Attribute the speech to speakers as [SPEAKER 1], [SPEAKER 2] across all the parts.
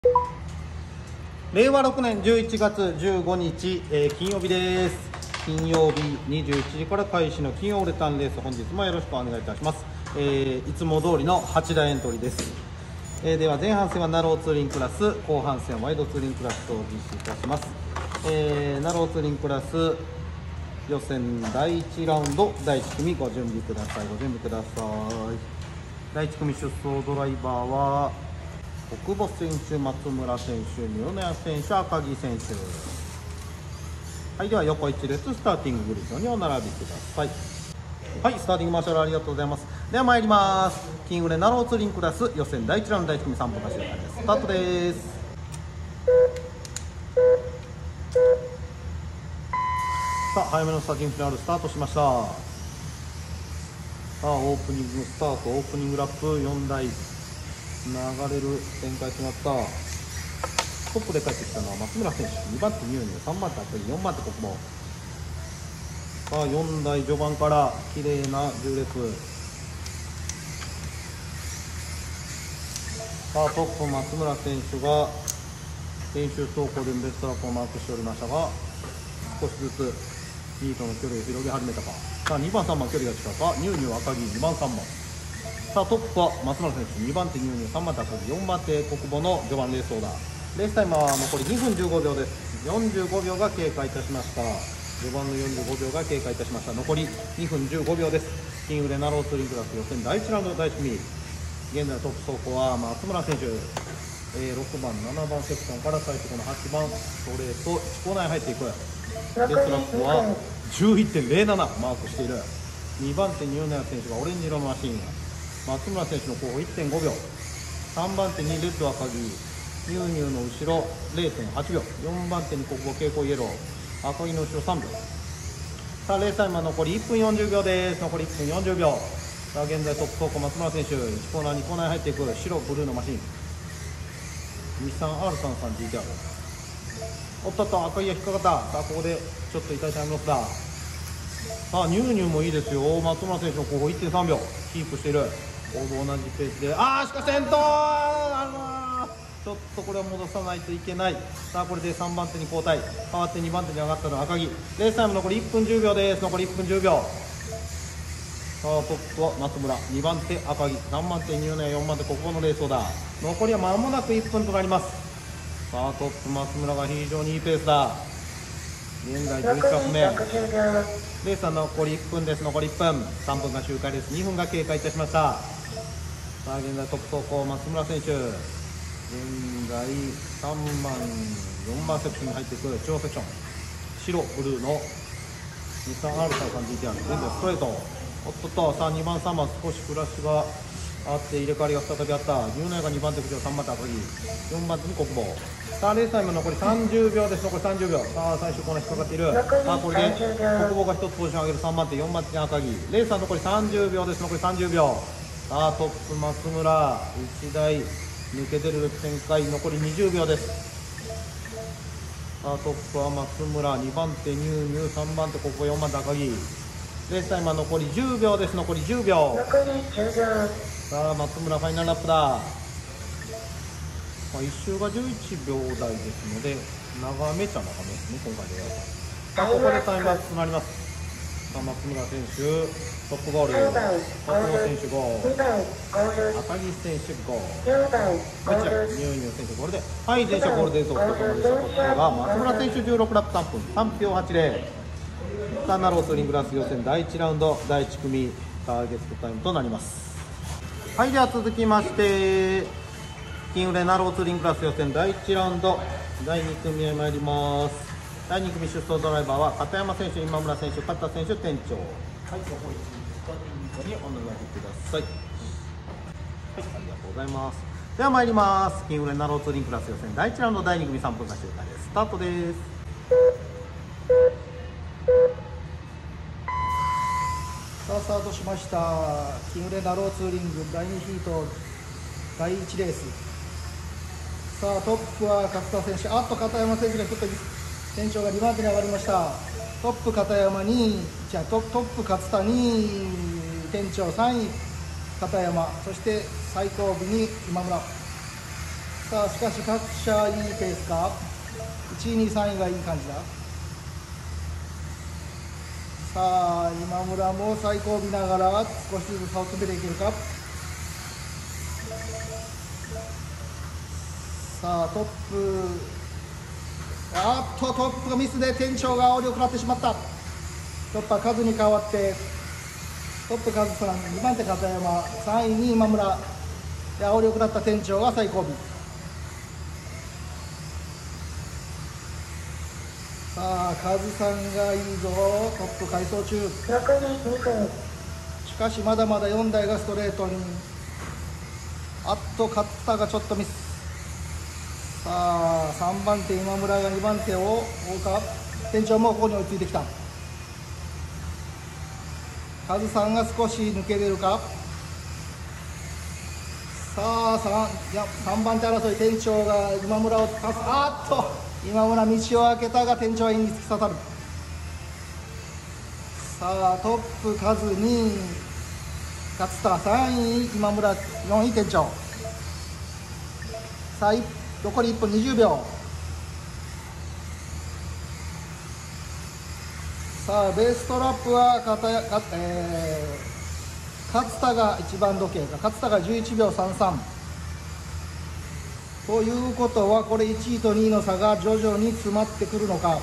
[SPEAKER 1] 令和6年11月15日、金曜日です。金曜日21時から開始の金曜レタンレース、本日もよろしくお願いいたします。いつも通りの8台エントリーです。では前半戦はナローツーリンクラス、後半戦はワイドツーリンクラスと実施いたします。ナローツーリンクラス予選第1ラウンド第1組ご準備ください。第1組出走ドライバーは奥保選手、松村選手、二宮選手、赤木選手。はい、では横一列スターティンググリッドにお並びください。はい、スターティングマーシャルありがとうございます。では参ります。キングレナローツーリンクラス予選第1ラウンド第1組3分間周回です。スタートです。さあ、早めのスターティングフィナールスタートしました。さあ、オープニングスタート、オープニングラップ4台流れる展開となった。トップで帰ってきたのは松村選手、2番手ニューニュー、3番手アプリ、4番手国防。さあ4台序盤から綺麗な10列。さあトップ松村選手が練習走行でベストラップをマークしておりましたが、少しずつ2位との距離を広げ始めたか。さあ2番3番距離が近いか。ニューニュー赤木、2番3番。さあトップは松村選手、2番手ニューニュー、3番手赤木、4番手国母の序盤レースオーダー。レースタイムは残り2分15秒です。45秒が経過いたしました。序盤の45秒が経過いたしました。残り2分15秒です。キングレナローツーリンクラス予選第1ラウンド第1組。現在のトップ走行は松村選手、6番7番セクションから最初この8番ストレート1コーナーに入っていく。レースラップは 11.07 マークしている。2番手ニューナヤ選手がオレンジ色のマシン、松村選手の後方 1.5 秒。3番手にレッド赤木、ニューニューの後ろ 0.8 秒。4番手に国母蛍光イエロー、赤木の後ろ3秒。さあレースタイムは残り1分40秒です。残り1分40秒。さあ現在トップ走行松村選手、1コーナー2コーナーに入っていく白ブルーのマシン、日産 R33GTR。 おっとっと赤木が引っかかった。さあここでちょっと痛いタイムロスだ。さあニューニューもいいですよ。松村選手の後方 1.3 秒キープしている。ほぼ同じペースで、しかし先頭ちょっとこれは戻さないといけない。さあこれで3番手に交代、変わって2番手に上がったのは赤木。レースタイム残り1分10秒です。残り1分10秒。さあトップは松村、2番手赤木、3番手ニューナヤ、4番手国母のレースオーダー。残りは間もなく1分となります。さあトップ松村が非常にいいペースだ。現在11枠目。レースは残り1分です。残り1分、3分が周回です。2分が経過いたしました。さあ現在トップ走行松村選手、現在3番4番セクションに入っていく中央セクション、白ブルーの日産 R33GTR、 現在ストレート。おっとっと、さあ2番3番少しフラッシュがあって入れ替わりが再びあった。ニューナヤが2番手口を3番手赤木、4番手に国母。さあレースタイム残り30秒です。残り30秒。さあ最終コーナー引っかかっている。さあこれで国母が1つポジション上げる。3番手4番手に赤木。レースは残り30秒です。残り30秒。さあトップ松村1台抜け出る展開。残り20秒です。さあトップは松村、2番手ニューニュー、3番手国母、4番手赤木。レースタイムは残り10秒です。残り10秒。さあ松村ファイナルラップだ。1周が11秒台ですので長めちゃ長めですね今回では。さあここでタイムアップとなります。さあ松村選手トップゴール、国母選手ゴール、赤木選手ゴール、こちらニューニュー選手ゴールで、はい、電車ゴールデンソープでした。こちらが松村選手16ラップ3分3秒80。さあナローツーリングラス予選第1ラウンド第1組ターゲットタイムとなります。はい、では続きましてキングレナローツーリングクラス予選第1ラウンド第2組へ参ります。第2組出走ドライバーは片山選手、今村選手、勝田選手、店長。はい、そこスターティングにお願いください。はい、ありがとうございます。では参ります。キングレナローツーリングクラス予選第1ラウンド第2組3分間周回です。スタートです。
[SPEAKER 2] さあスタートしました。キングレナローツーリング第2ヒート第1レース。さあトップは勝田選手、片山選手がちょっと店長が2番手に上がりました。トップ片山にトップ勝田に店長、3位片山、そして最後尾に今村。 さあしかし各社いいペースか。1位2位3位がいい感じだ。さあ今村も最後尾見ながら少しずつ差を詰めていけるか。さあトップ、トップがミスで店長が煽りを食らってしまった。トップは数に変わってトップカズさん、2番手片山、3位に今村で煽りを食らった店長が最後尾。さあカズさんがいいぞ。トップ回走中。
[SPEAKER 3] 残り2分。
[SPEAKER 2] しかしまだまだ4台がストレートに。勝田がちょっとミス。さあ3番手今村が2番手を追うか。店長もここに追いついてきた。カズさんが少し抜けれるか。さあ3番手争い。店長が今村をパス。今村道を開けたが店長はインに突き刺さる。さあトップカズ、2位勝田、3位今村、4位店長。さあ残り1分20秒。さあベーストラップは勝田が1番時計か。勝田が11秒33ということは、これ1位と2位の差が徐々に詰まってくるのか。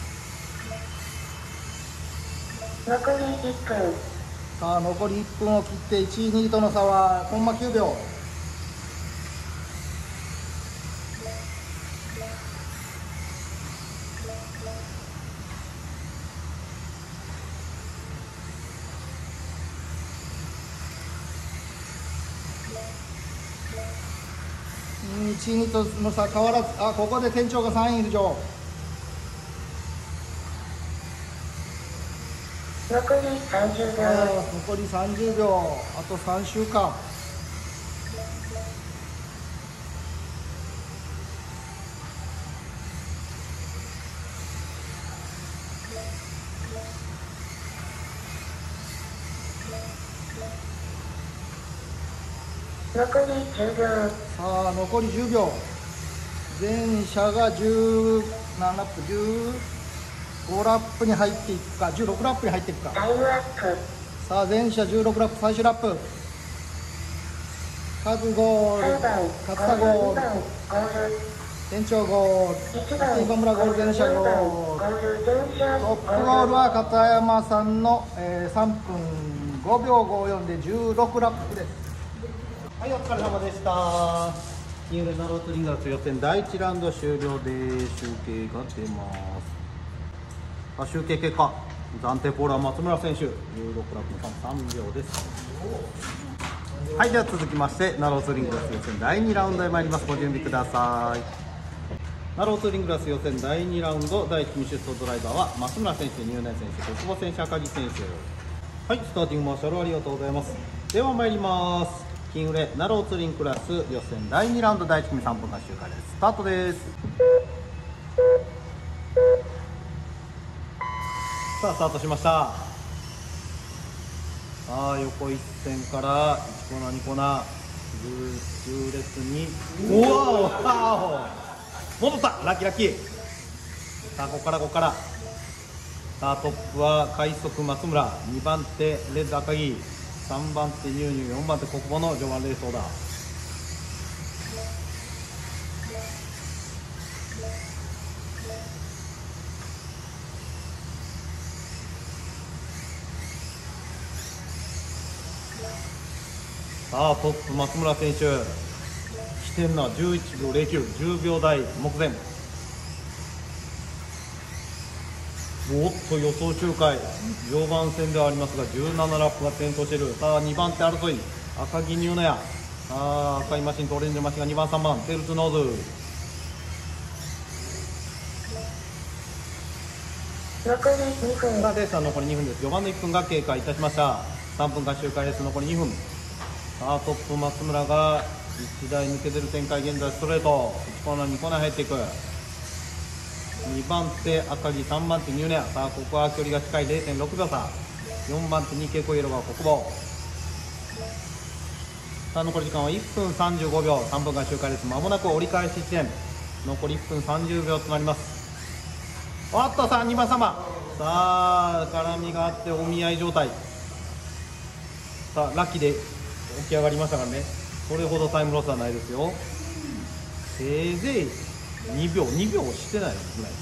[SPEAKER 3] 残り1分。
[SPEAKER 2] さあ残り1分を切って1位2位との差はコンマ9秒。1位2位との差変わらず。ここで店長が3位浮上。
[SPEAKER 3] 残り30秒。
[SPEAKER 2] 残り30秒。あと3周か。
[SPEAKER 3] 残り10秒。
[SPEAKER 2] さあ残り10秒。全車が17ラップ、15ラップに入っていくか、16ラップに入っていくか。
[SPEAKER 3] タイムアップ。
[SPEAKER 2] さあ全車16ラップ、最終ラップ。カズゴール、
[SPEAKER 3] 3番、
[SPEAKER 2] 勝田ゴール、
[SPEAKER 3] 2番、ゴール。
[SPEAKER 2] 店長ゴール、
[SPEAKER 3] 1番、
[SPEAKER 2] 今村ゴール、全車ゴール。
[SPEAKER 3] ゴール、全車
[SPEAKER 2] トップゴールは片山さんの、3分5秒54で16ラップです。はい、お疲れ様でした。ニューレナローツリンガーズ予選第1ラウンド終了で集計が出ます。集計結果、暫定ポールは松村選手16ラップの3秒です。はい、では続きましてナローツリングラス予選第2ラウンドへ参ります。ご準備ください。ナローツリングラス予選第2ラウンド第1組出走ドライバーは松村選手、入念選手、小久保選手、赤木選手。はい、スターティングマーシャルありがとうございます。では参ります。キングレナローツリンクラス予選第2ラウンド第1組3分間周回です。スタートです。さあスタートしました。さあ横一線から1コーナー2コーナー10列に戻った。ラッキーラッキー。さあここからさあトップは快速松村、2番手レッド赤木、3番手ニューニュー、4番手国保の序盤レースオーダー。さあトップ松村選手来てんな。11秒09、10秒台目前。おっと予想周回序盤戦ではありますが17ラップが転倒している。さあ2番手争い、赤木ニューナヤ、さあ赤いマシンとオレンジのマシンが2番3番テルツノーズ。
[SPEAKER 3] 残り2分。
[SPEAKER 2] さあレースは残り2分です。序盤の1分が経過いたしました。3分間周回レース残り2分。さあトップ松村が1台抜けてる展開。現在ストレート1コーナー2コーナー入っていく。2番手赤木、3番手ニューネア。さあここは距離が近い 0.6 秒差。4番手にケイコイエロが国防。
[SPEAKER 1] さあ残り時間は1分35秒、3分間周回です。まもなく折り返し地点、残り1分30秒となります。おっと、さあ2番3番、さあ絡みがあってお見合い状態。さあラッキーで起き上がりましたからね、それほどタイムロスはないですよ。せいぜい2秒してないですね。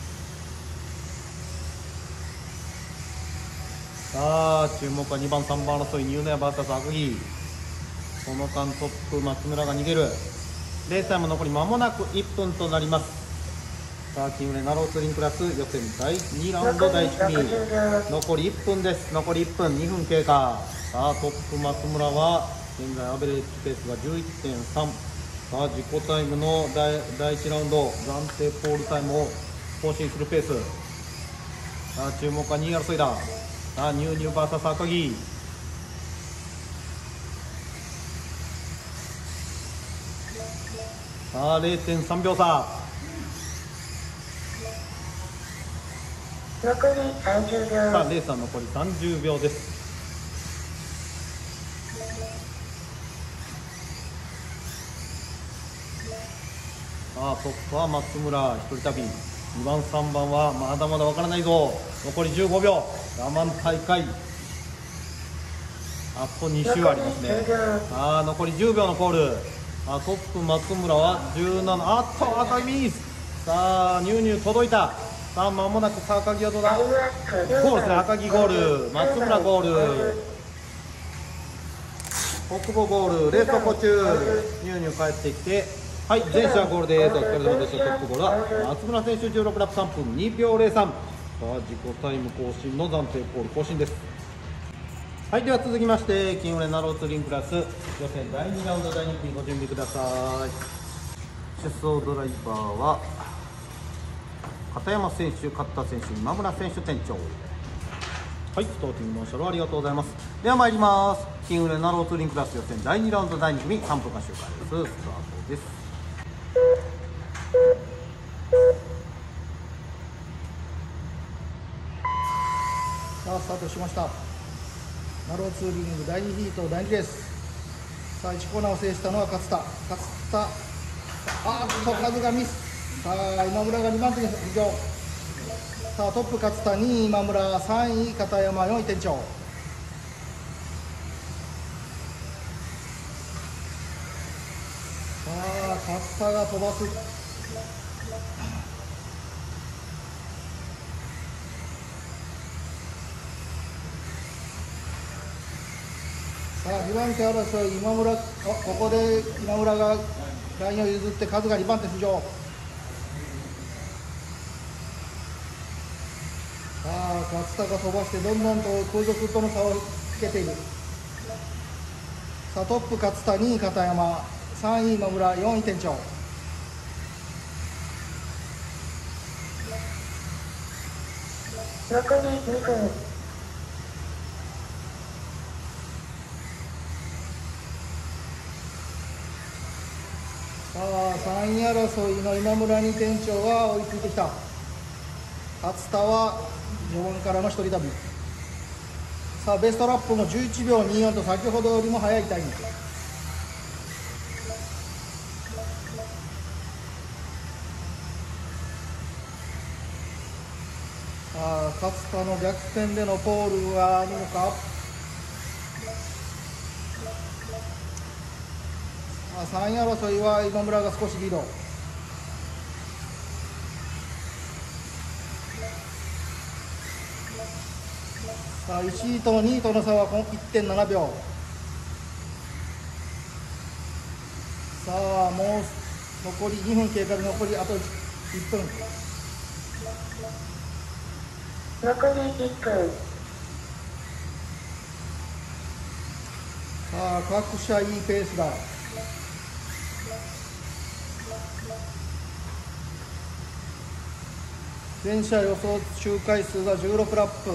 [SPEAKER 1] さあ注目は2番3番争い、ニューネア VS 赤木。その間トップ松村が逃げる。レースタイム残り間もなく1分となります。さあキングレナローツーリンクラス予選第2ラウンド第1組、残り1分です。残り1分2分経過。さあトップ松村は現在アベレージペースが 11.3。 さあ自己タイムの第1ラウンド暫定ポールタイムを更新するペース。さあ注目は2位争いだ。さあニューニュー VS 赤木。さあ 0.3 秒差。
[SPEAKER 3] 残り30秒。
[SPEAKER 1] さあレースは残り30秒です。さあトップは松村一人旅、2番3番はまだまだわからないぞ。残り15秒、我慢大会、あと2周ありますね。さあ残り10秒のコール。さあトップ松村は17、あっと赤いミス。さあニューニュー届いた。さあ間もなく赤木はどうだ、ゴールですね。赤木ゴール、松村ゴール、国保ゴール、レース走行中。ニューニュー帰ってきて、はい、全車ゴールです。お疲れ様でした。トップゴールは松村選手16ラップ3分2秒03。さあ自己タイム更新の暫定ポール更新です。はい、では続きましてキングレナローツーリンクラス予選第2ラウンド第2組ご準備ください。出走ドライバーは片山選手、勝田選手、今村選手、店長。はい、スターティングマーシャルありがとうございます。では参ります。キングレナローツーリンクラス予選第2ラウンド第2組3分間周回です。スタートです。
[SPEAKER 2] さあスタートしました。ナローツーリング第2ヒート第2レース。さあ1コーナーを制したのは勝田。あっと数がミス。さあ今村が2番手に浮上。さあトップ勝田、2位今村、3位片山、4位店長。さあ勝田が飛ばす。さあ2番手争い、今村、ここで今村がラインを譲って数が2番手浮上。さあ勝田が飛ばしてどんどんと後続との差をつけている。さあトップ勝田、2位片山、3位今村、4位店長。
[SPEAKER 3] 残り2分。
[SPEAKER 2] さあ3位争いの今村に店長が追いついてきた。勝田は序盤からの一人旅。さあベストラップも11秒24と先ほどよりも速いタイム。さあ勝田の逆転でのポールはあるのか。3位争いは今村が少しリード。さあ1位と2位との差は 1.7 秒。さあもう残り2分経過で残りあと1分。
[SPEAKER 3] 残り1分。
[SPEAKER 2] さあ各社いいペースだ。全車予想周回数が16ラップ。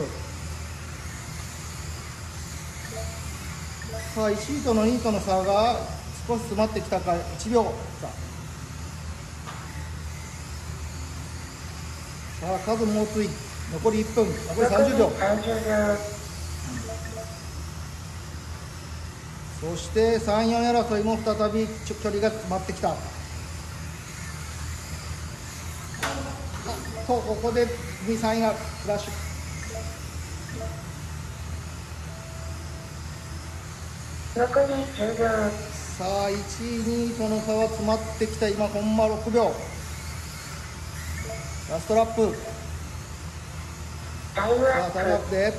[SPEAKER 2] さあ1位との2位との差が少し詰まってきたか。1秒差。さあ数猛追、残り1分、残り30秒。
[SPEAKER 3] 30秒。
[SPEAKER 2] そして3、4争いも再び距離が詰まってきた。とここで2、3位がフラッシュ。
[SPEAKER 3] 残り10秒。
[SPEAKER 2] さあ1位、2位との差は詰まってきた。今コンマ6秒。ラストラップ。
[SPEAKER 3] タイムア
[SPEAKER 2] さあタイムアッ
[SPEAKER 3] ッ
[SPEAKER 2] プで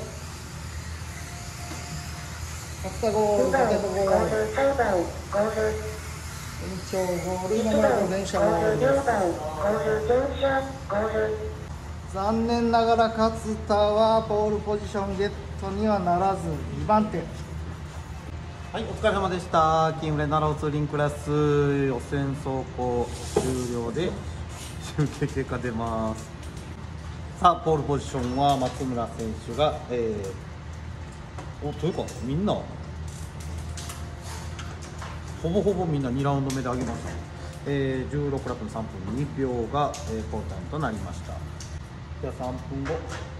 [SPEAKER 2] 勝田ゴー
[SPEAKER 3] プ。
[SPEAKER 2] ル、
[SPEAKER 3] 2番
[SPEAKER 2] ポテトゴール、
[SPEAKER 3] ゴール、3番ゴール、
[SPEAKER 2] 延長ゴール、今
[SPEAKER 3] 1
[SPEAKER 2] 村
[SPEAKER 3] 番
[SPEAKER 2] 電車ゴ
[SPEAKER 3] ゴール、
[SPEAKER 2] ールです。
[SPEAKER 3] 4番ゴール、電車ゴール。
[SPEAKER 2] 残念ながら勝田はポールポジションゲットにはならず2番手。
[SPEAKER 1] はい、お疲れ様でした。キングレナローツーリンクラス予選走行終了で集計結果出ます。さあ、ポールポジションは松村選手が、というかみんなほぼほぼみんな2ラウンド目で上げました。16ラップの3分2秒が、ポールタイムとなりました。じゃあ3分後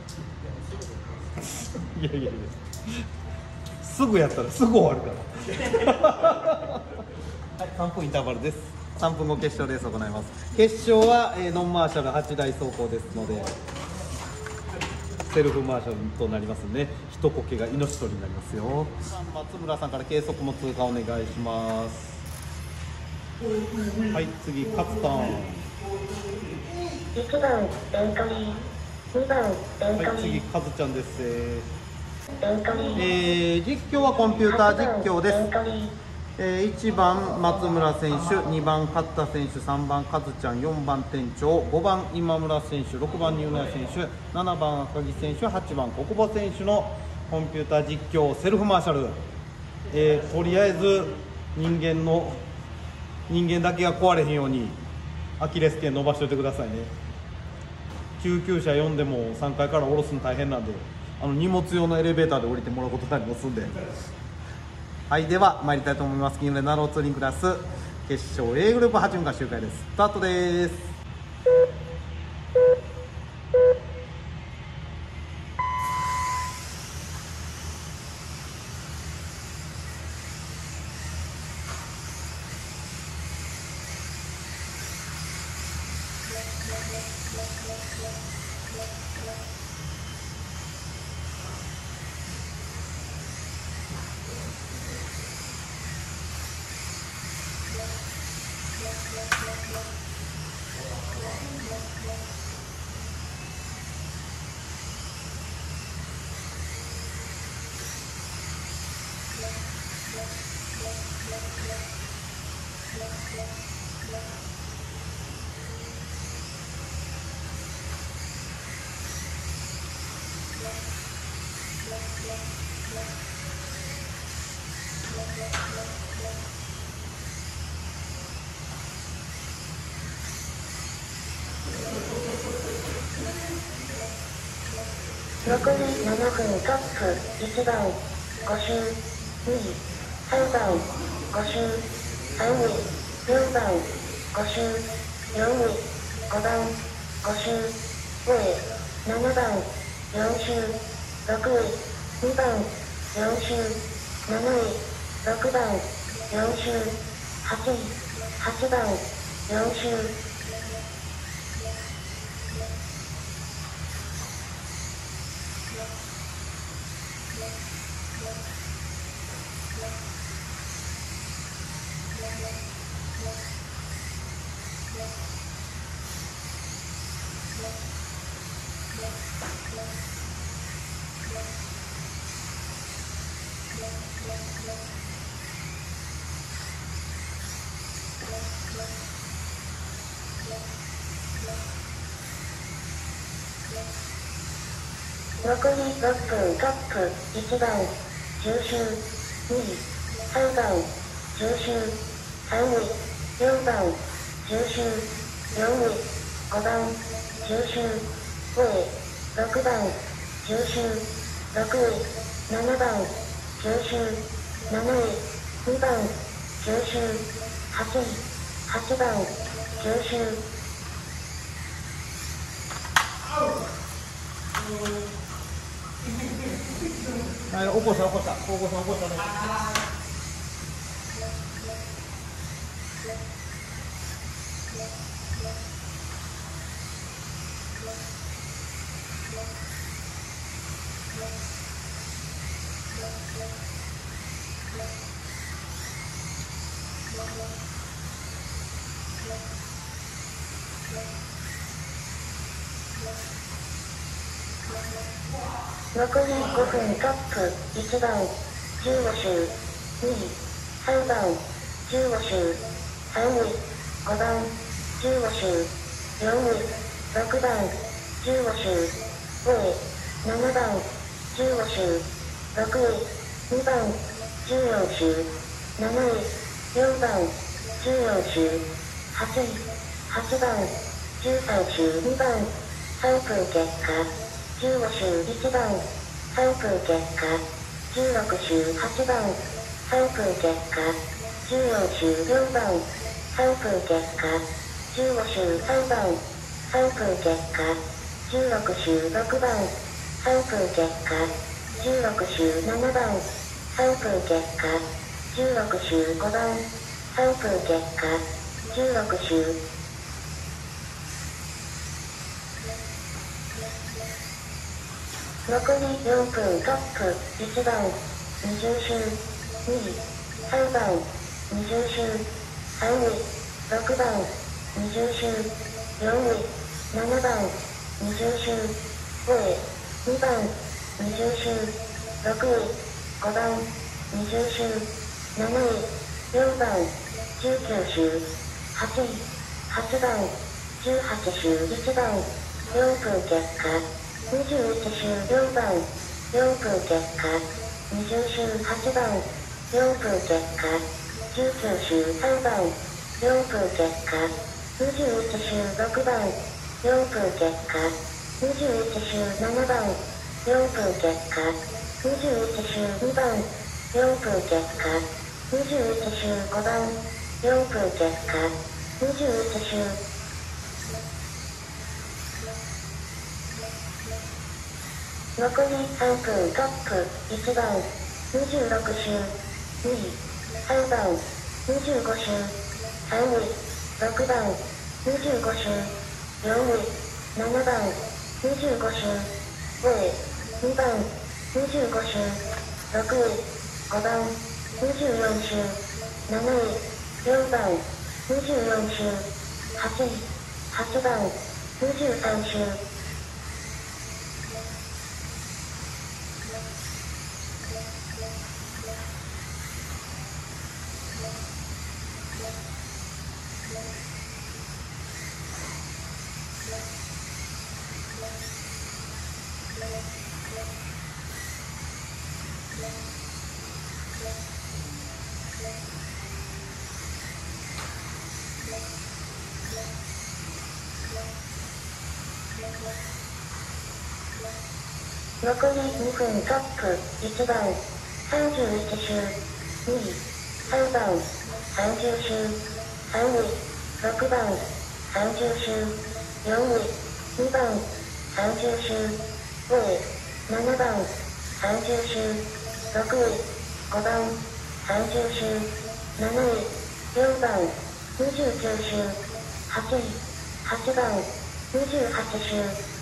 [SPEAKER 1] いやいやいやすぐやったらすぐ終わるからはい、3分インターバルです。3分後決勝レースを行います。決勝は、ノンマーシャル8台走行ですのでセルフマーシャルとなりますね。一呼吸が命取りになりますよ。松村さんから計測も通過お願いします。はい、次勝ターン。
[SPEAKER 3] 1番エントリー、2番エント
[SPEAKER 1] はい、次
[SPEAKER 3] リー、
[SPEAKER 1] カズちゃんです。
[SPEAKER 3] エントリー、
[SPEAKER 1] 実況はコンピューター実況です
[SPEAKER 3] エン。トリー、
[SPEAKER 1] 1番松村選手、2番勝田選手、3番カズちゃん、4番店長、5番今村選手、6番二宮選手、7番赤木選手、8番小久保選手のコンピューター実況セルフマーシャル、とりあえず人間だけが壊れへんようにアキレス腱伸ばしておいてくださいね。救急車呼んでも3階から降ろすの大変なんで、荷物用のエレベーターで降りてもらうことになりますんで。はい、では参りたいと思います。キングレナローツーリンクラス決勝 A グループ8分間周回です。スタートです。
[SPEAKER 3] 残り7分トップ、1番5周、2位、3番5周、3位、4番5周、4位、5番5周、5位、7番4周、6位、2番4周、7位、6番4周、8位、8番4周、残り6分トップ、1番10周、2位、3番10周、3位、4番10周、4位、5番10周、5位、6番10周、6位、7番10周、7位、2番10周、8位、8番10周、
[SPEAKER 1] はい、起こしたね。
[SPEAKER 3] 残り5分トップ1番15周2位3番15周3位5番15周4位6番15周5位7番15周6位2番14周7位4番14周8位8番13周2番3分経過15周1番3分経過16周8番3分経過14周4番3分経過15周3番3分経過16周6番3分経過16周7番3分経過16周5番3分経過16周残り4分トップ1番20周2位3番20周3位6番20周4位7番20周5位2番20周6位5番20周7位4番19周8位8番18周1番4分経過21周4番4分経過20周8番4分経過19周3番4分経過21周6番4分経過21周7番4分経過21周2番4分経過21周5番4分経過21周残り3分トップ1番26周2位3番25周3位6番25周4位7番25周5位2番25周6位5番24周7位4番24周8位8番23周残り2分トップ1番31周2位3番30周3位6番30周4位2番30周5位7番30周6位5番30周7位4番29周8位8番28周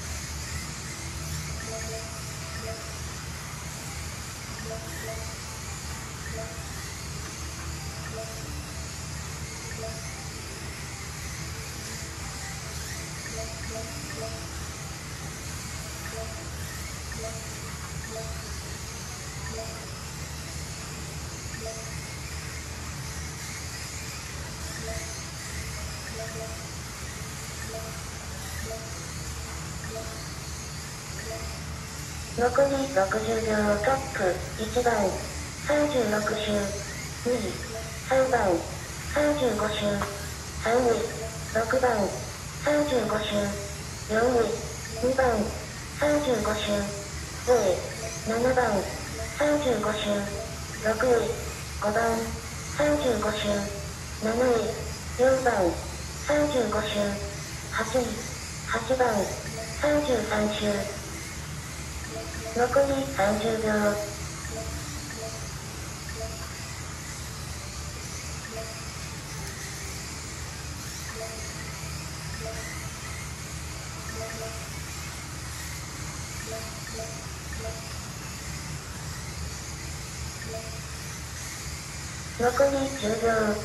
[SPEAKER 3] 残り60秒トップ1番36周2位3番35周3位6番35周4位2番35周5位7番35周6位5番35周7位4番35周8位8番33周残り30秒残り10秒。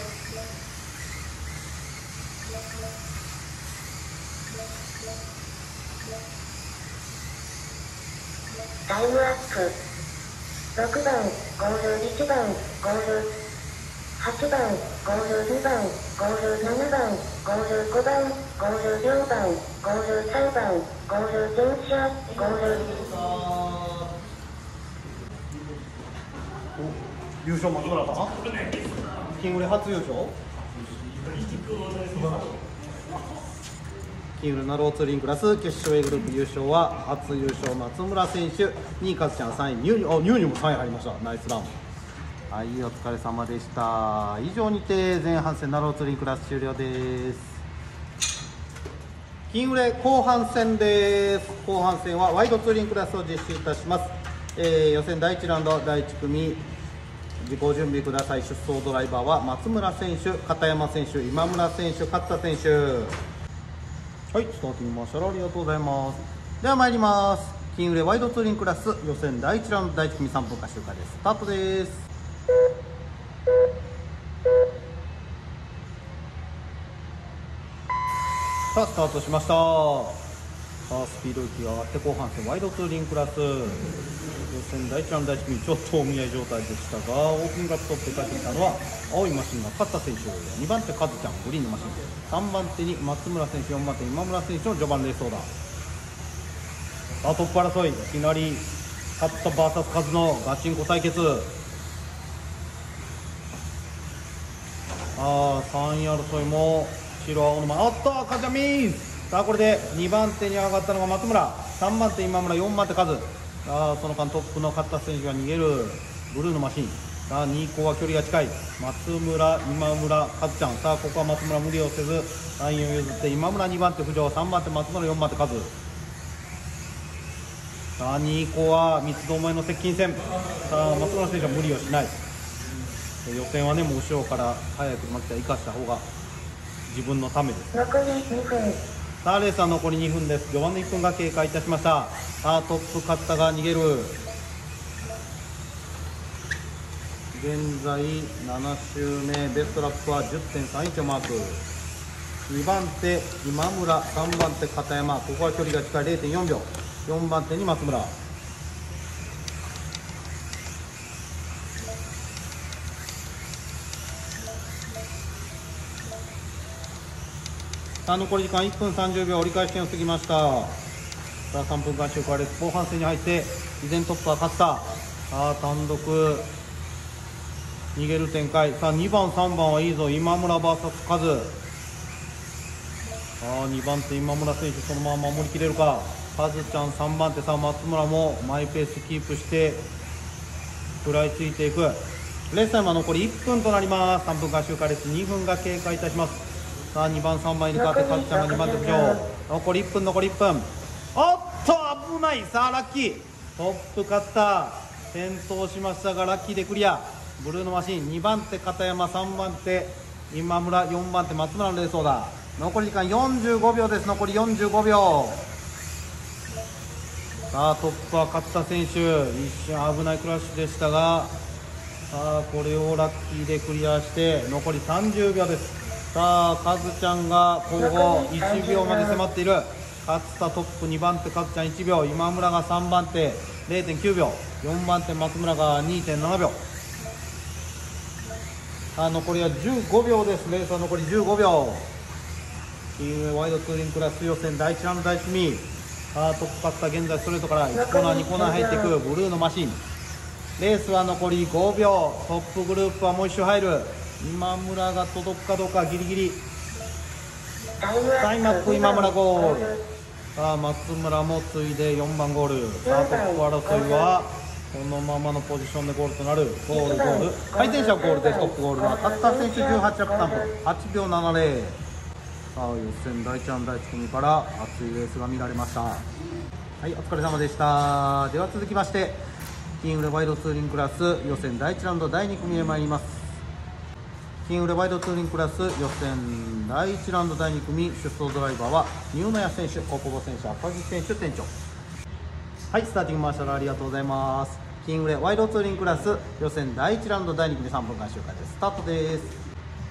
[SPEAKER 3] タイムアップ。6番、ゴール1番、ゴール8番、ゴール2番、ゴール7番、ゴール5番、ゴール4番、ゴール3番、ゴール電車、ゴール。
[SPEAKER 1] 優勝松村さん。キングレ初優勝。キングレナローツーリンクラス決勝 A グループ優勝は初優勝松村選手、2位カズちゃん、3位ニューニュも3位入りました。ナイスラン。はい、お疲れ様でした。以上にて前半戦ナローツーリンクラス終了です。キングレ後半戦です。後半戦はワイドツーリンクラスを実施いたします。予選第1ラウンド第1組、自己準備ください。出走ドライバーは松村選手、片山選手、今村選手、勝田選手。はい、スターティングマーシャルありがとうございます。では参ります。キングレワイドツーリンクラス予選第1ラウンド第1組3分間周回です。スタートです。さあスタートしました。さあスピード域が上がって後半戦ワイドツーリンクラス予選第1ラウンド第1組ちょっとお見合い状態でしたが、オープンカップトップで帰ってきたのは青いマシンが勝田選手、2番手カズちゃんグリーンのマシン、3番手に松村選手、4番手今村選手の序盤レースオーダー。さあトップ争い、いきなり勝田 VS カズのガチンコ対決。3位争いも白青の前、おっとカズちゃんミス。さあこれで2番手に上がったのが松村、3番手今村、4番手カズ。さあその間トップの勝田選手が逃げるブルーのマシン。さあ2位以降は距離が近い松村、今村、カズちゃん。さあここは松村無理をせずラインを譲って今村2番手浮上、3番手松村、4番手カズ。さあ2位以降は三つどもえの接近戦。さあ松村選手は無理をしない。予選はねもう後ろから早く巻き生かした方が自分のためです。
[SPEAKER 3] 残り2分。
[SPEAKER 1] さあレースは残り2分です。序盤の1分が経過いたしました。さあトップ勝田が逃げる。現在7周目、ベストラップは 10.31 をマーク。2番手今村、3番手片山、ここは距離が近い 0.4 秒。4番手に松村。さあ残り時間1分30秒、折り返し点を過ぎました。さあ3分間周回です。後半戦に入って依然トップは勝田。さあ単独逃げる展開。さあ2番3番はいいぞ、今村 VS カズ。さあ2番手今村選手そのまま守りきれるか。カズちゃん3番手。さあ松村もマイペースキープして食らいついていく。レースタイムは残り1分となります。3分間周回です。2分が経過いたします。さあ2番3番に変わってカズちゃんが2番手浮上。残り1分、残り1分。おっと危ない。さあラッキートップ勝田転倒しましたがラッキーでクリア。ブルーのマシン2番手片山、3番手今村、4番手松村のレースオーダー。残り時間45秒です。残り45秒。さあトップは勝田選手、一瞬危ないクラッシュでしたが、さあこれをラッキーでクリアして残り30秒です。さあカズちゃんが後方1秒まで迫っている。勝田トップ、2番手カズちゃん1秒、今村が3番手 0.9 秒、4番手松村が 2.7 秒。さあ残りは15秒です。レースは残り15秒。ワイドツーリングクラス予選第1ラウンド第1組。さあトップ勝田現在ストレートから1コーナー2コーナー入っていくブルーのマシン。レースは残り5秒。トップグループはもう1周入る。今村が届くかどうかギリギリ。タイムアップ今村ゴール。さあ松村もついで4番ゴール。さあトップ争いはこのままのポジションでゴールとなる。ゴールゴール、回転者ゴールです。トップゴールは勝田選手18ラップ3分8秒70。さあ予選第1ラウンド第1組から熱いレースが見られました。はい、お疲れ様でした。では続きましてキングレワイドツーリングクラス予選第1ラウンド第2組へ参ります。キングレワイドツーリングクラス予選第1ラウンド第2組、出走ドライバーはニューノヤ選手、小久保選手、赤木選手、店長。 はい、スターティングマーシャルありがとうございます。キングレワイドツーリングクラス予選第1ラウンド第2組3分間周回です。スタートです。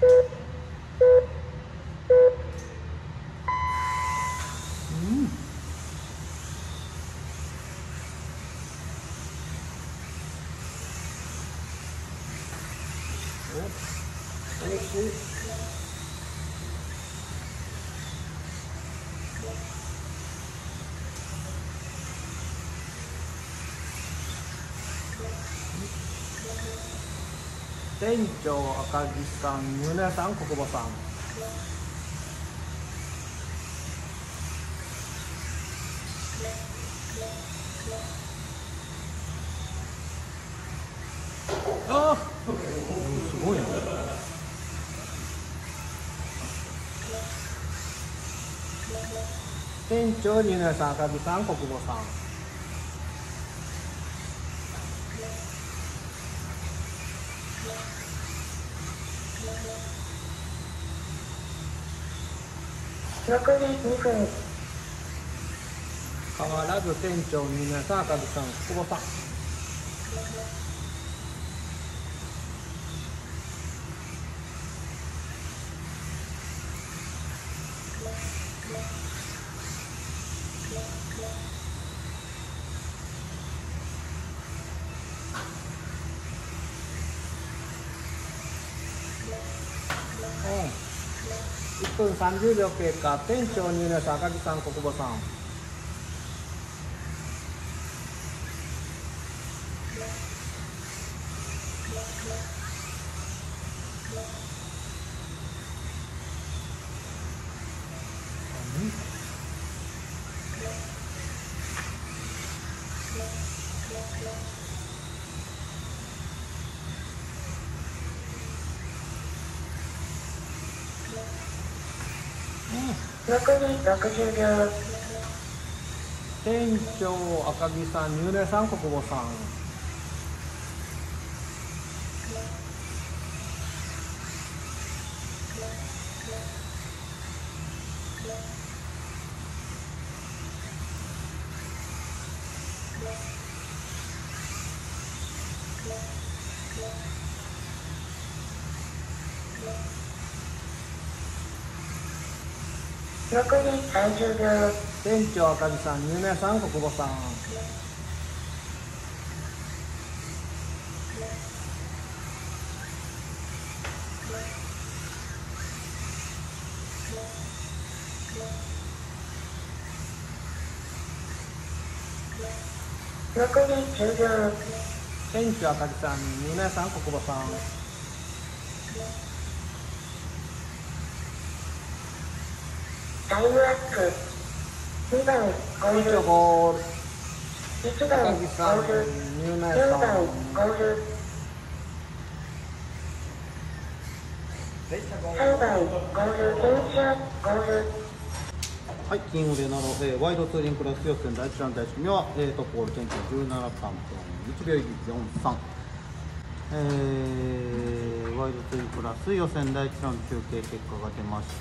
[SPEAKER 2] 店長赤木さん、米屋さん、国母さん。
[SPEAKER 1] ああ、すごいね。
[SPEAKER 2] 店長米屋さん、赤木さん、国母さん。
[SPEAKER 3] 残り2分。
[SPEAKER 2] 変わらず店長米屋さん、赤木さん、国母さん。1分30秒経過。店長米屋さん、赤木さん、国母さん。
[SPEAKER 3] 残り60秒。
[SPEAKER 2] 店長赤木さん、米屋さん、国母さん。
[SPEAKER 3] 残り30秒。
[SPEAKER 2] 店長赤木さん、米屋さん、国母さん。
[SPEAKER 3] 残り10秒。
[SPEAKER 2] 店長赤木さん、米屋さん、国母さん。
[SPEAKER 3] タイムアップ。2番ゴー
[SPEAKER 2] 店長
[SPEAKER 3] ル。
[SPEAKER 2] ゴール。
[SPEAKER 3] 1番
[SPEAKER 2] 赤木さん、
[SPEAKER 3] ゴール。
[SPEAKER 2] 米屋
[SPEAKER 3] 4
[SPEAKER 2] さ
[SPEAKER 3] 番
[SPEAKER 2] ん。
[SPEAKER 3] ゴール。3番ゴール。電車ゴール。
[SPEAKER 1] はい、キングレナロ、ワイドツーリングクラス予選第1ラウンド第1組は、トップオール店長17分1秒43、ワイドツーリングクラス予選第1ラウンド中継結果が出まして、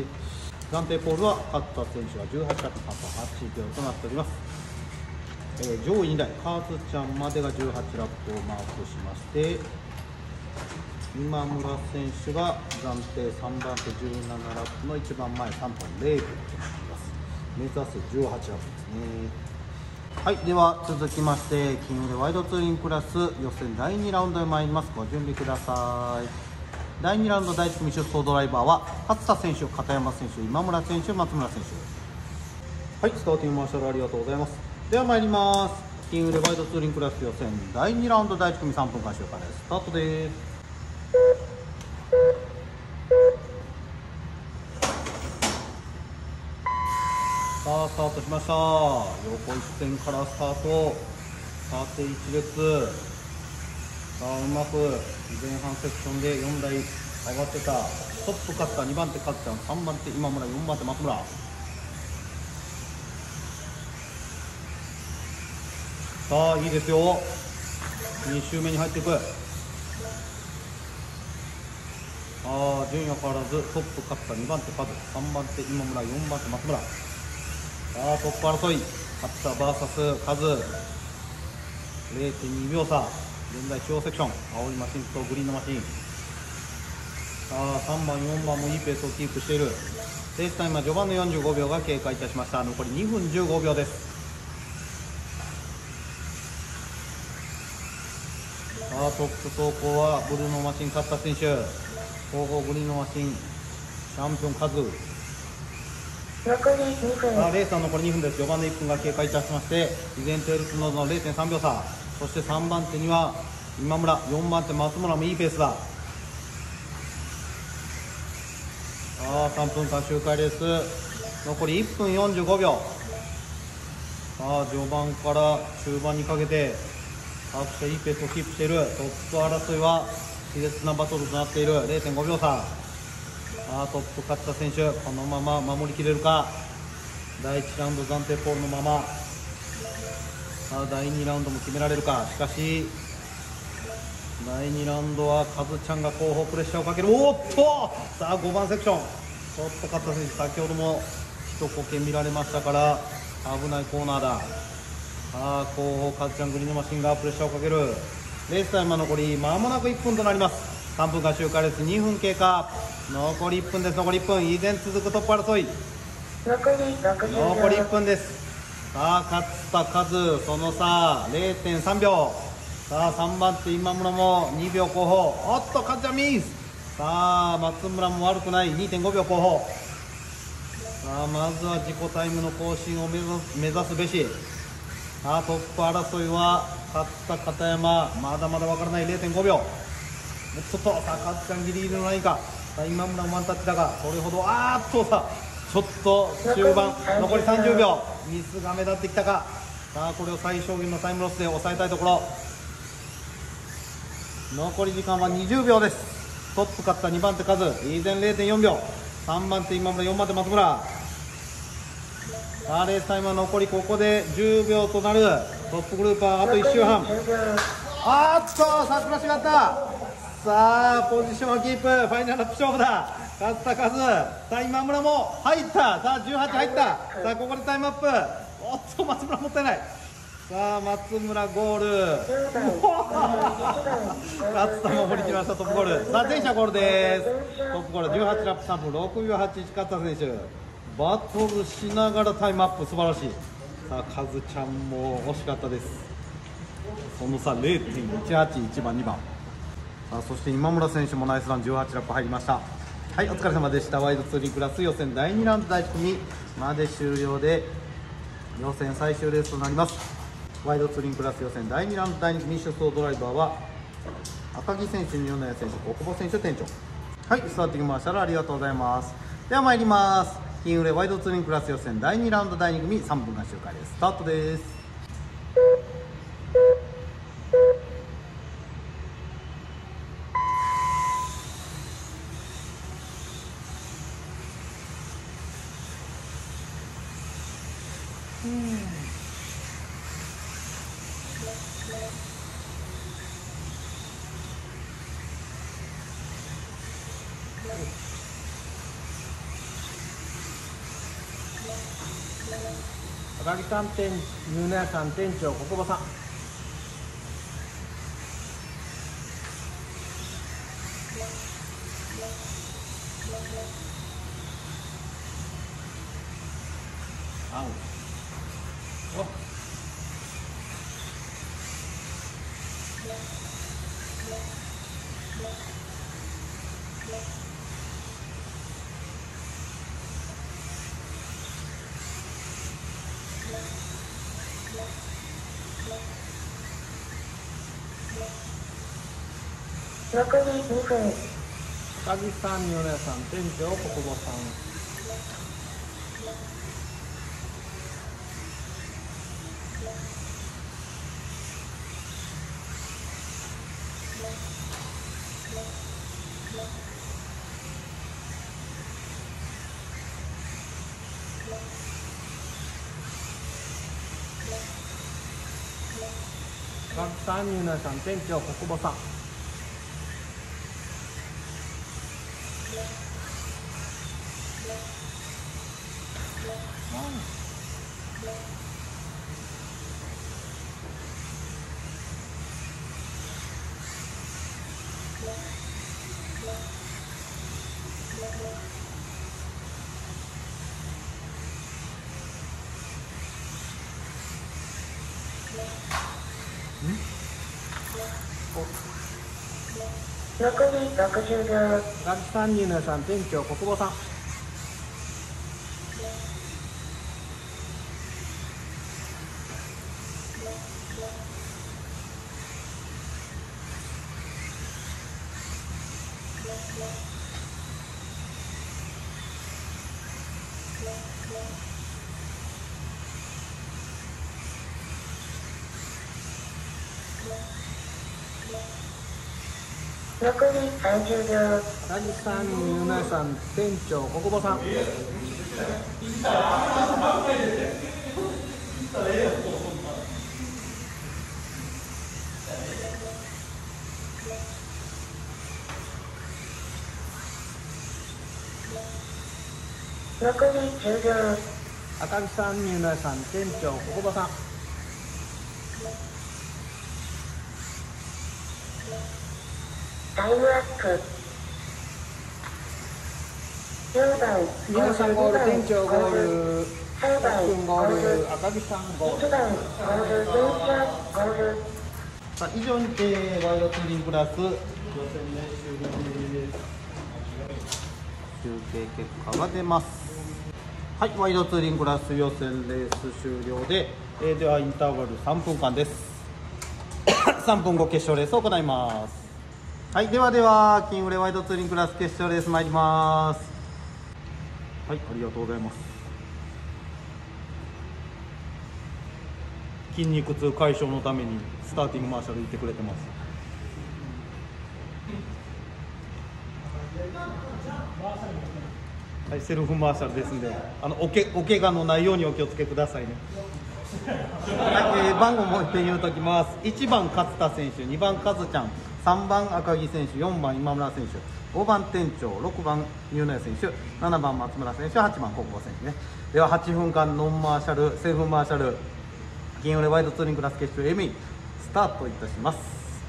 [SPEAKER 1] 暫定ポールは勝った選手が18ラップ8秒となっております。上位2台、カーズちゃんまでが18ラップをマークしまして、今村選手が暫定3番手17ラップの一番前3分0秒となっています。目指す18ラップですね。はい、では続きまして金曜でワイドツーリングクラス予選第2ラウンドへ参ります。ご準備ください。第2ラウンド第1組出走ドライバーは勝田選手、片山選手、今村選手、松村選手。はい、スターティングマーシャルありがとうございます。では参ります。金曜でワイドツーリングクラス予選第2ラウンド第1組3分間周回です。スタートです。さあスタートしました。横一線からスタート、縦一列。さあうまく前半セクションで4台上がってた。トップ勝った2番手勝った3番手今村、4番手松村。さあいいですよ、2周目に入っていく。順位は変わらずトップ勝った2番手カズ、3番手今村、4番手松村。さあトップ争い、 勝田 VS カズ 0.2 秒差。現在中央セクション、青いマシンとグリーンのマシン。さあ3番4番もいいペースをキープしている。レースタイムは序盤の45秒が経過いたしました。残り2分15秒です。さあトップ走行はブルーのマシン勝田選手、後方グリーンのマシンチャンピオンカズ。
[SPEAKER 3] 残り2分。
[SPEAKER 1] さあレースは残り2分です。序盤の1分が経過いたしまして、依然テールスノーズの 0.3 秒差。そして3番手には今村、4番手松村もいいペースだ。さあ3分間周回レース残り1分45秒。さあ序盤から中盤にかけて各社いいペースをキープしている。トップ争いは熾烈なバトルとなっている。 0.5 秒差。さあトップ勝田選手、このまま守りきれるか。第1ラウンド暫定ポールのまま。さあ第2ラウンドも決められるか。しかし第2ラウンドはカズちゃんが後方プレッシャーをかける。おっと、さあ5番セクション、ちょっと勝田選手先ほども一呼吸見られましたから危ないコーナーだ。さあ後方カズちゃんグリーンのマシンがプレッシャーをかける。レースタイムは残り間もなく1分となります。3分間周回レース2分経過。残り1分です。残り1分、依然続くトップ争い。
[SPEAKER 3] 残り60秒。
[SPEAKER 1] 残り1分です。さあ勝田カズ、その差 0.3 秒。さあ3番手今村も2秒後方。おっとカズちゃんミス。さあ松村も悪くない 2.5 秒後方。さあまずは自己タイムの更新を目指すべし。さあトップ争いは勝田片山、まだまだ分からない 0.5 秒。ちょっとさあカズちゃんギリギリのラインか。さあ今村もワンタッチだがそれほどさあちょっと終盤残り30秒、ミスが目立ってきたか。さあこれを最小限のタイムロスで抑えたいところ。残り時間は20秒です。トップ勝った2番手カズ、依然 0.4 秒。3番手今村、4番手松村。さあレースタイムは残りここで10秒となる。トップグループはあと1周半。あーっとさあクラッシュがあった。さあポジションをキープ、ファイナルラップ勝負だ。勝田カズ、さあ今村も入った。さあ18入った。さあここでタイムアップ。おっと松村もったいない。さあ松村ゴール。勝田も振り切りました。トップゴール。さあ全車ゴールです。トップゴール18ラップ3分6秒81。勝田選手バトルしながらタイムアップ、素晴らしい。さあカズちゃんも惜しかったです。その差 0.18、 1番2番。さあそして今村選手もナイスラン18ラップ入りました。はい、お疲れ様でした。ワイドツーリングクラス予選第2ラウンド第1組まで終了で予選最終レースとなります。ワイドツーリングクラス予選第2ラウンド第2組出走ドライバーは赤木選手、二宮選手、小久保選手店長。はい、スターティングマーシャルありがとうございます。では参ります。金売れワイドツーリングクラス予選第2ラウンド第2組3分間周回です。スタートです。
[SPEAKER 2] 赤木さん店、二宮さん店長、小久保さん。
[SPEAKER 1] 青。
[SPEAKER 2] お。
[SPEAKER 3] 残り2分。
[SPEAKER 2] 赤木さん、二宮さん店長、小久保さん。赤木さん、二宮さん店長、小久保さん。
[SPEAKER 3] 残り60秒。
[SPEAKER 2] 赤木さん、ニューナさん、店長、国保さん。
[SPEAKER 3] 残り30秒。
[SPEAKER 2] 赤木さん、ニューナさん、店長、国保さん。
[SPEAKER 3] 残り10秒。
[SPEAKER 2] 赤木さん、ニューナさん、店長、国保さん。
[SPEAKER 3] タイムアップ。4番、
[SPEAKER 2] 皆さんゴール、店長ゴール、
[SPEAKER 3] 3番、
[SPEAKER 2] 君ゴール、赤木さんゴール。
[SPEAKER 3] 1番、ゴール、電車、ゴール。
[SPEAKER 1] さあ以上にてワイドツーリングクラス予選練習です。集計結果が出ます。はい、ワイドツーリングクラス予選レース終了で、ではインターバル3分間です。3分後決勝レースを行います。はい、では金売れワイドツーリングクラス決勝レース参ります。はい、ありがとうございます。筋肉痛解消のためにスターティングマーシャル行ってくれてます。はい、セルフマーシャルですんで、お怪我のないようにお気をつけくださいね。はい、番号もう一遍言うときます。1番勝田選手、2番和ちゃん、3番赤木選手、4番今村選手、5番店長、6番ニューナイ選手、7番松村選手、8番国保選手ね。では8分間ノンマーシャルセルフマーシャル金売れワイドツーリングクラス決勝 ME スタートいたします。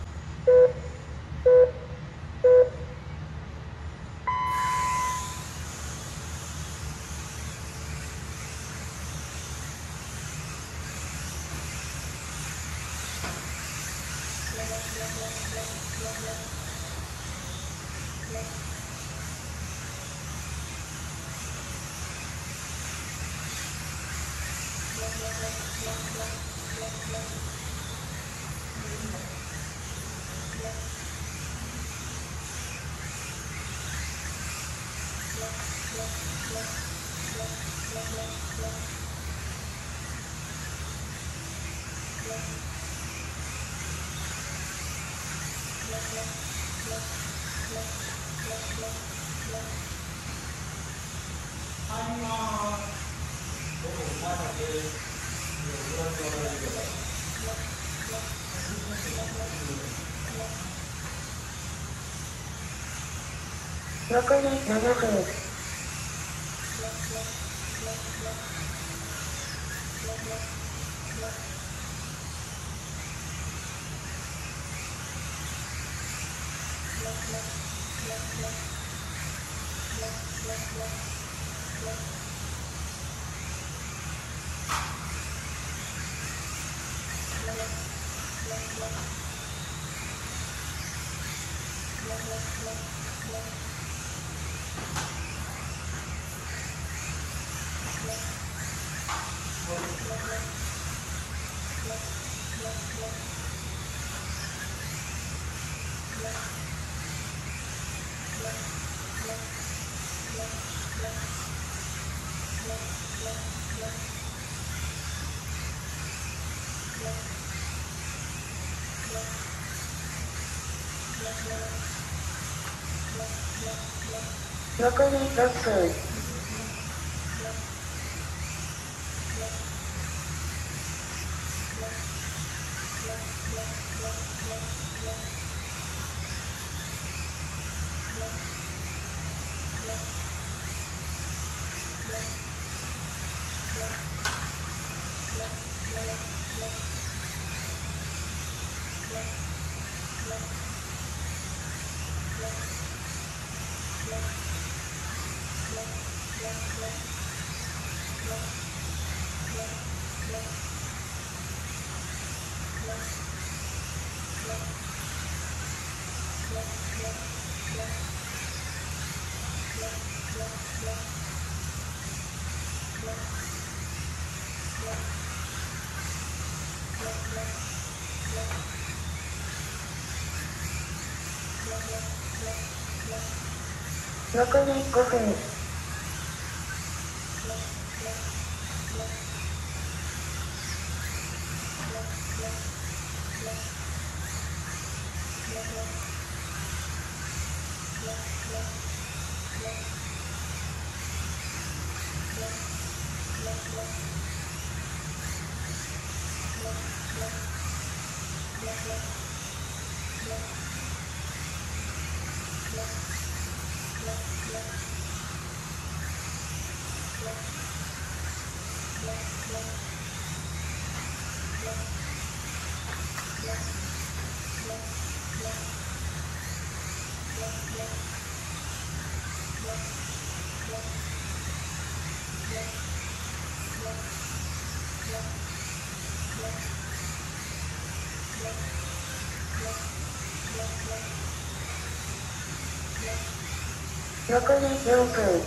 [SPEAKER 3] 残り7分。残り6分。 残り5分。残り4分。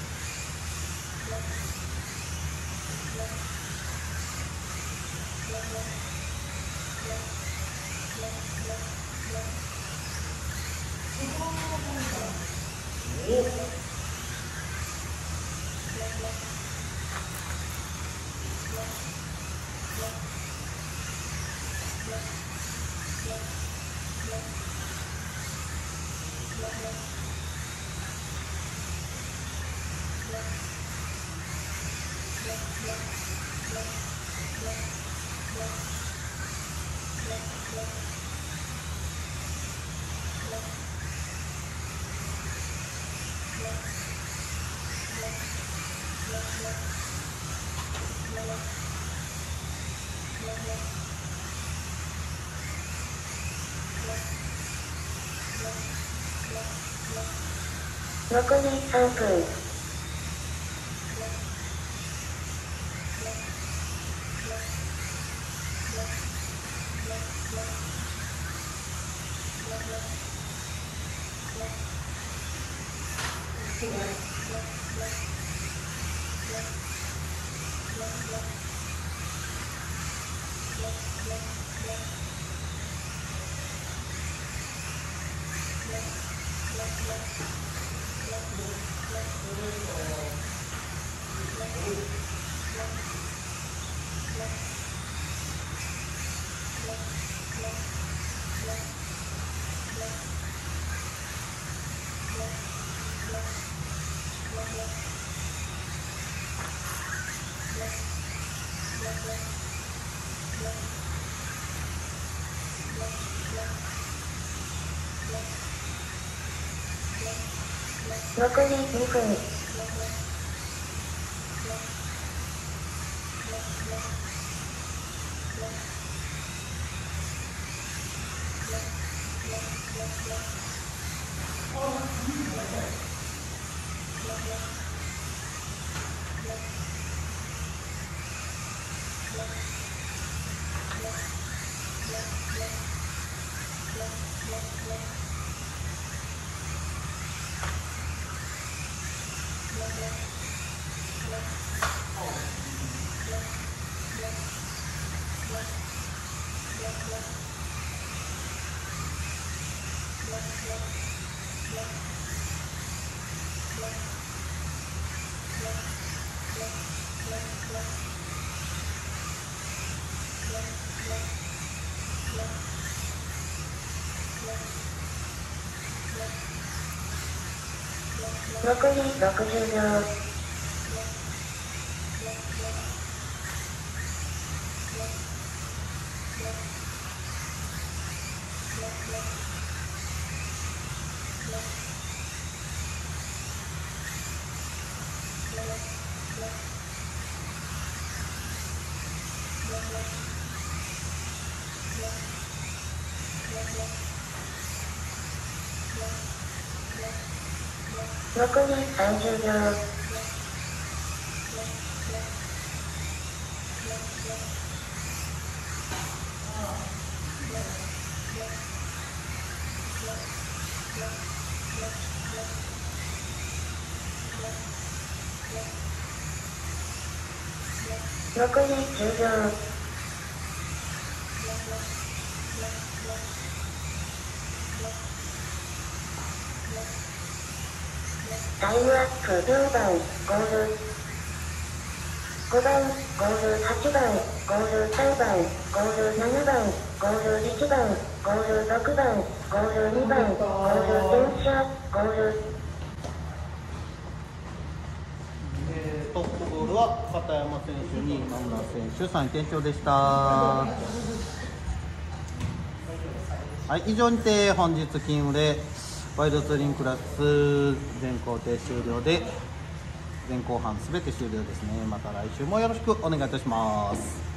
[SPEAKER 3] 残り3分。残り2分。残り60秒。残り30秒。 残り10秒。タイムアップ4番ゴール、5番ゴール、8番ゴール、3番ゴール、7番ゴール、1番ゴール、6番ゴール、2番ゴール、電車ゴール。
[SPEAKER 1] トップゴールは片山選手、2位今村選手、3位店長でした。はい、以上にて本日金売れワイルドツーリングクラス全工程終了で前後半すべて終了ですね。また来週もよろしくお願いいたします。